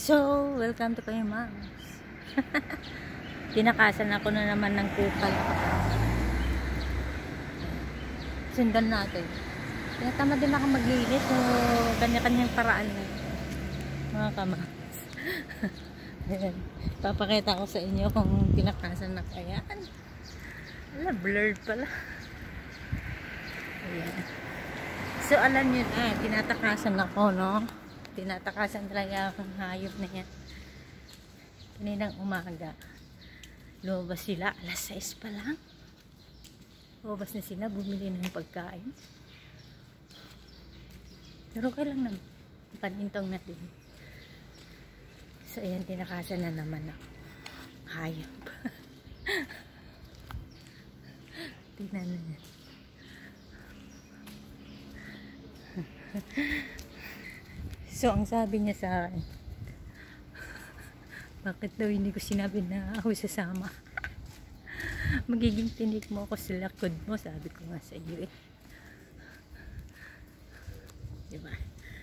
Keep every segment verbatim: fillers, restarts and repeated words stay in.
So, welcome to Kuya Mams. Tinakasan ako na naman ng kupal. Sundan natin. Tinatamad din ako maglinis. So, kanya-kanyang paraan na. Mga kamams. Papakita ko sa inyo kung tinakasan na kaya. Ala, blurred pala. Ayan. So, alam nyo na, tinatakasan ako, no? Tinatakasan talaga akong hayop na yan. Kaninang umaga. Lumabas sila, alas sais pa lang. Lumabas na sila, bumili ng pagkain. Pero okay lang naman. Panintong natin. So, ayan, tinakasan na naman ako. Hayop. Tingnan na yan. So, ang sabi niya sa akin, bakit daw hindi ko sinabi na ako sasama? Magiging tinik mo ako sa lakod mo, sabi ko nga sa iyo eh. Diba?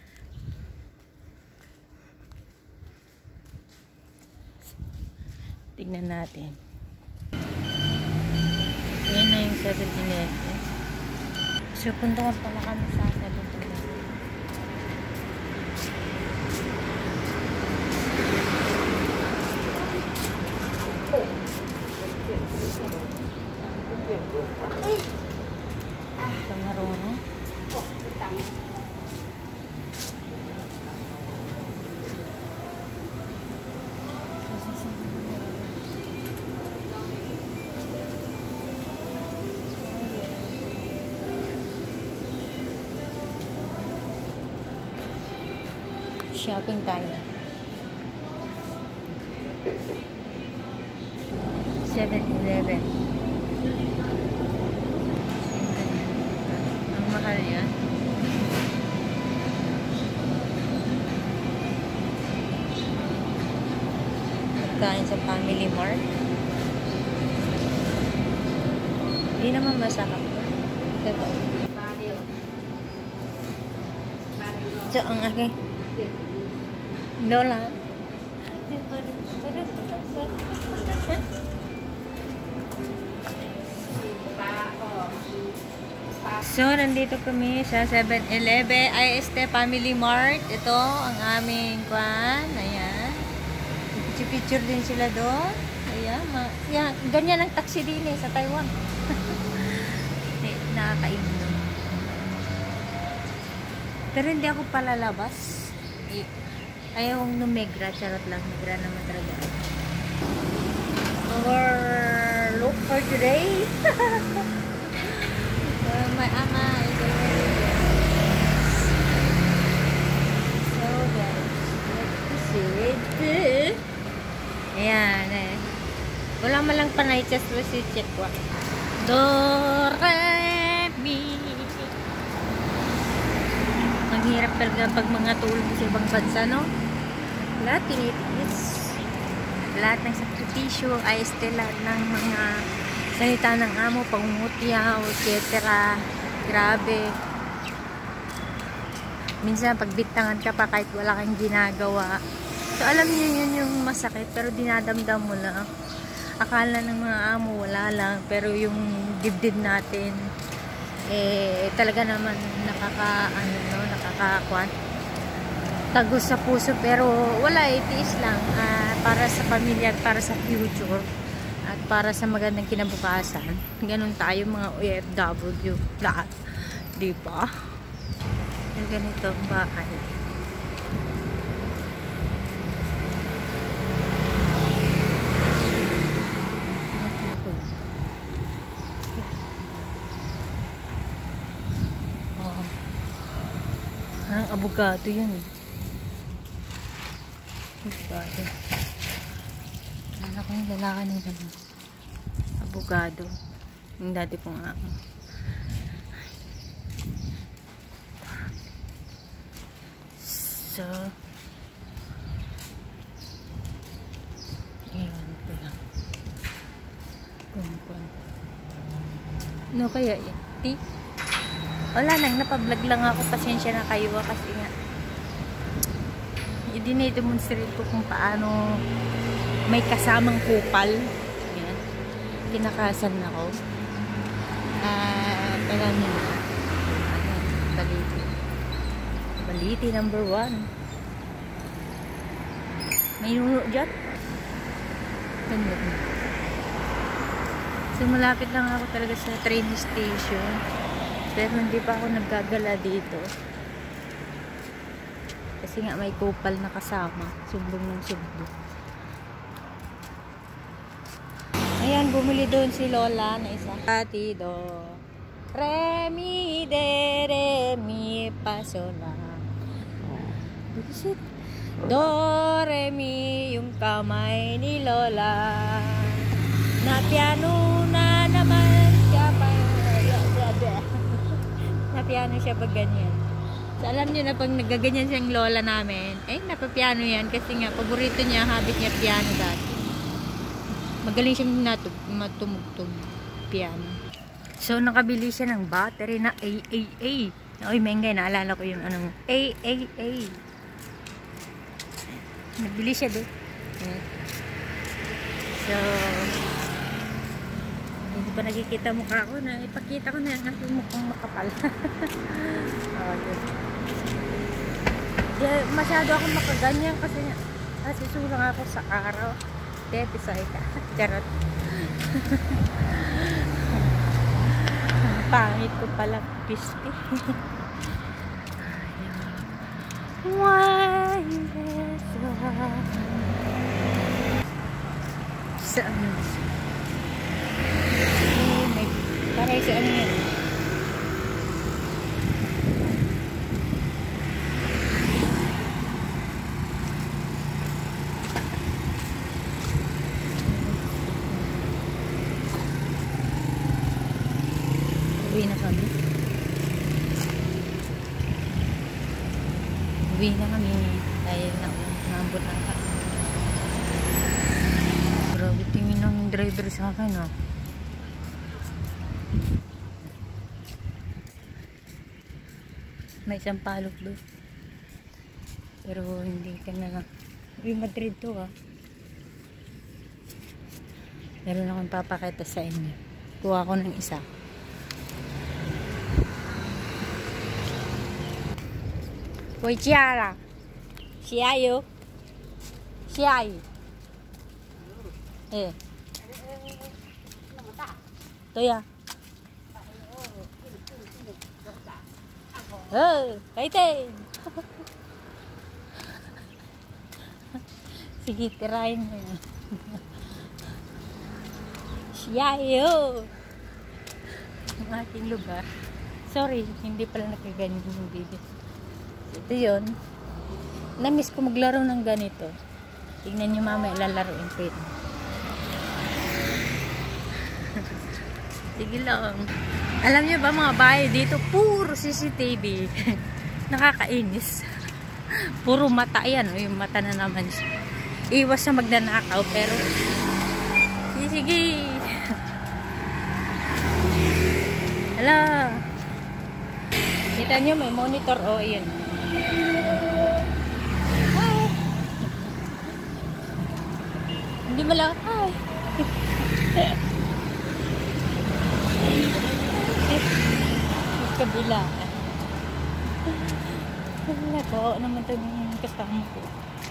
Tignan natin. Yan na yung seven eleven. So, punta ka pala kami sa seven eleven. Ito marunong. Shopping tayo. seven eleven. Ang mahal yan. Pagkain sa Family Mart. Hindi naman masarap. Ito. So, ang aking Lola. So, nandito kami sa seven eleven I S T Family Mart. Ito ang aming kwan. Ayan. Picture-picture din sila doon. Ayan. Ayan. Ganyan ang taxi din eh sa Taiwan. Eh, nakakainom naman. Pero hindi ako palalabas. Ayaw kong numegra. Charot lang. Megra naman talaga. Our look for today. Uh, my ama is already there. So guys, let's see. Ayan eh. Wala man lang panay chest si Chekwa. Do, re, mi. Maghirap talaga pag mga tulong sa ibang bansa, no? Lahat tinitiis. Lahat ng sakripisyo, ayos lahat ng mga salita ng amo, pangungutyaw, et cetera. Grabe. Minsan, pagbintangan ka pa kahit wala kang ginagawa. So, alam niyo yun yung masakit, pero dinadamdam mo lang. Akala ng mga amo, wala lang. Pero yung dibdib natin, eh, talaga naman nakaka, ano, no, nakakakuan. Tagos sa puso, pero wala, itiis lang. Uh, para sa pamilya, para sa future. At para sa magandang kinabukasan. Ganun tayo mga O F W lahat. Diba? Ganito ang bahay. Oh. Parang abogado yun. Abogado. Anak ko yung lalaki nila. Abogado. Yung dati pong amo. So, iwan ko lang. Kumpun. No kaya yan? Tea? Wala nang, napablog lang ako. Pasensya na kayo kasi nga. dinedemonstrate ko kung paano may kasamang kupal. Yan. Kinakasan ako. At uh, alam niyo na. Ayan, baliti. Baliti number one. May nuno dyan. Ganyan. So malapit lang ako talaga sa train station. Pero hindi pa ako naggagala dito. Kasi nga may kupal na kasama. Sumbong ng sumbong. Ayan, bumili doon si Lola na isa. Atido. Re, mi, de, re, mi, pa, so, la. Bullshit. Do, re, mi, yung kamay ni Lola. Na piano na naman siya pa. Na piano siya pag ganyan. So, alam niyo na pag nagaganyan siyang lola namin, eh, napapiano yan kasi nga, paborito niya, habit niya piano dati. Magaling siyang natug, matumugtog piano. So, nakabili siya ng battery na A A A. Oy, mengay, naalala ko yung anong A A A. Nabili siya doon. So, hindi pa nakikita mukha ko na ipakita ko na yung aking mukhang makapal. Okay. Yeah, masyado akong makaganyan kasi nasusulang ako sa araw. Depisay ka. Charot. Pangit ko pala pisti. Why is saan? May parang sa ano yan. Uwi na kami. Uwi na kami. Dahil na nambot na kami. Grabe tingin ng driver sa akin, oh. May isang palok doon. Pero hindi ka na. Uy, Madrid to, ah. Meron akong papakita sa inyo. Kuha ko ng isa. Hoy, Chiara. Siayo. Siay. Eh. Toya. Oh, kaitin. Sige, tirahin mo yan. Siayo. Ang ating lugar. Sorry, hindi pala nakaganyan yung video. Ito yun. Na-miss ko maglaro ng ganito. Tignan nyo mamaya, lalaroin ko yun. Sige lang. Alam nyo ba mga bahay dito, puro C C T V. Nakakainis. Puro mata yan. Yung mata na naman siya. Iwas na magnanakaw, pero sige, sige. Hala. Kita nyo, may monitor. O, oh, ayan. Hi. Hindi mo lang. Hi. Kabila. Nako, naman ito yung kasama ko.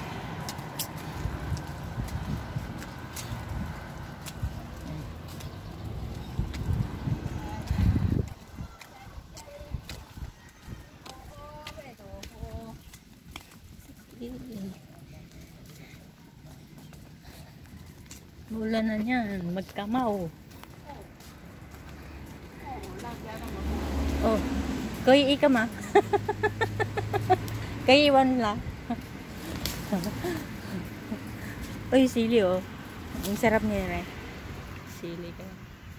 Ulan na yan, magkamaw. Oh, koy ika ma. Kay iwan la. Oy, sili oh. Ang sarap niya rin. Sili ka.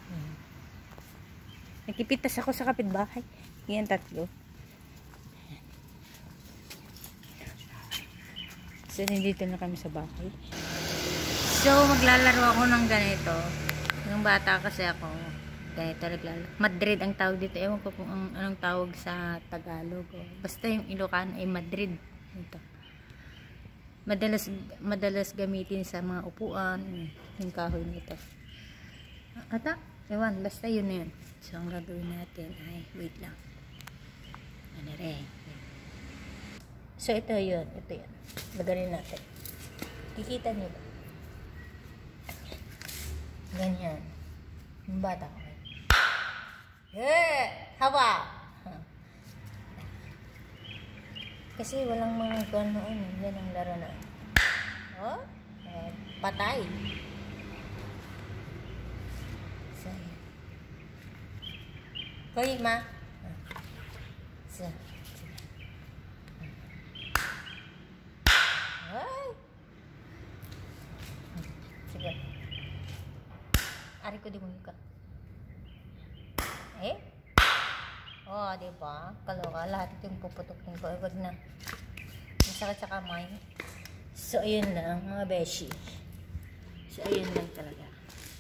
Nakipitas ako sa kapitbahay. Yan tatlo. So, nandito na kami sa bahay. So, maglalaro ako ng ganito. Nung bata kasi ako, ganito naglalaro. Madrid ang tawag dito. Ewan ko kung ang, anong tawag sa Tagalog. Oh. Basta yung Ilocano ay Madrid. Ito. Madalas, madalas gamitin sa mga upuan. Yung kahoy nito. Ata? Ewan, basta yun na yun. So, ang gagawin natin ay, wait lang. Ano rin. So, ito yun. Ito yun. Lagarin natin. Kikita niyo ba? Ganyan. Yung bata ko. Eh! Hawa! Kasi walang mga ganoon. Yan ang laro na. Oh? Eh, patay. So, yan. Koy, ma. So, ay! Sige. Ari ko di mo ka. Eh? Oh, di ba? Kaloka. Lahat ito yung puputukin ko. Huwag na. Masakit sa kamay. So, ayun lang, mga beshi. So, ayun lang talaga.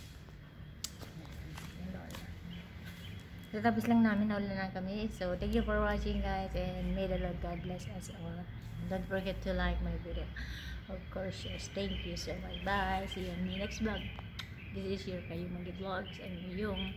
Tatapos lang namin. Naula na kami. So, thank you for watching, guys. And may the Lord God bless us all. Don't forget to like my video. Of course, yes. Thank you so much. Bye. See you in the next vlog. This is your Kayo Magi Vlogs. And yung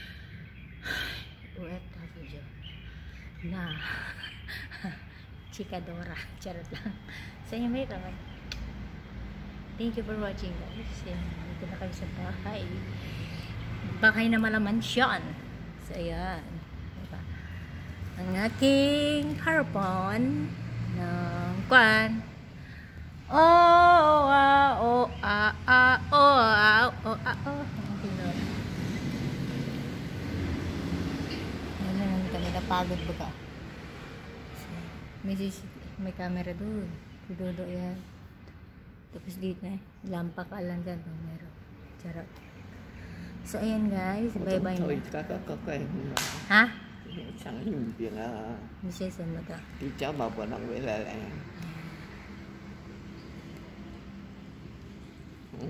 O F W na Chikadora. Charot lang. Sa inyo may kamay. Thank you for watching, guys. And dito na kayo sa bahay. Bahay na malamansyon. So, ayan. Diba? Ang aking harapon ng kwan. Oh, ah, oh, ah, ah, oh, ah, oh, ah, oh. Napagod ba ka? May, may camera doon. Tudodo yan. Tapos dito eh. Lampa ka lang dyan. Meron. Charot. So ayan guys. Bye bye na. Ha? Hindi siya sa mata.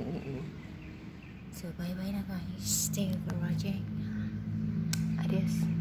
So bye bye na guys. Thank you for watching. Adios.